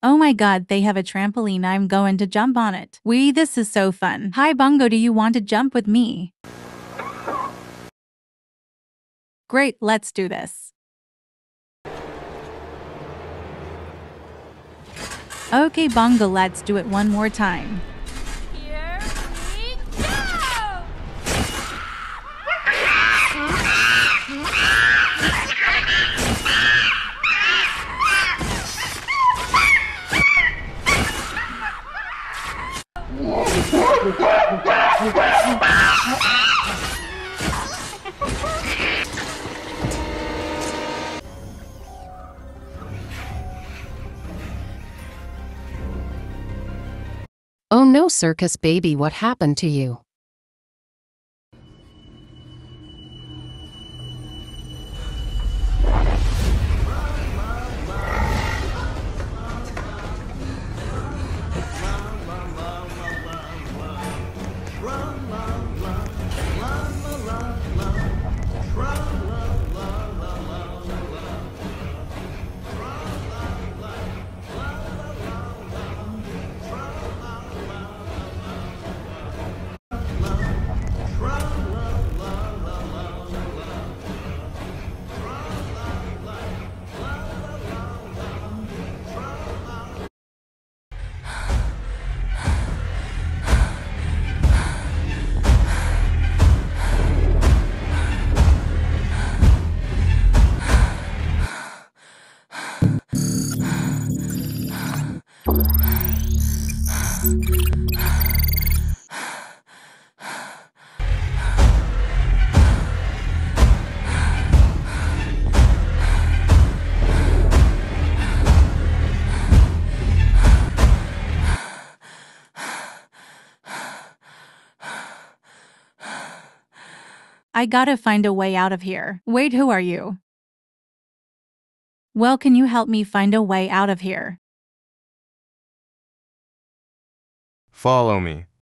Oh my god, they have a trampoline. I'm going to jump on it. This is so fun. Hi Bongo, do you want to jump with me? Great, let's do this. Okay Bongo, let's do it one more time. Here we go! Oh no, circus baby, what happened to you? I gotta find a way out of here. Wait, who are you? Well, can you help me find a way out of here? Follow me.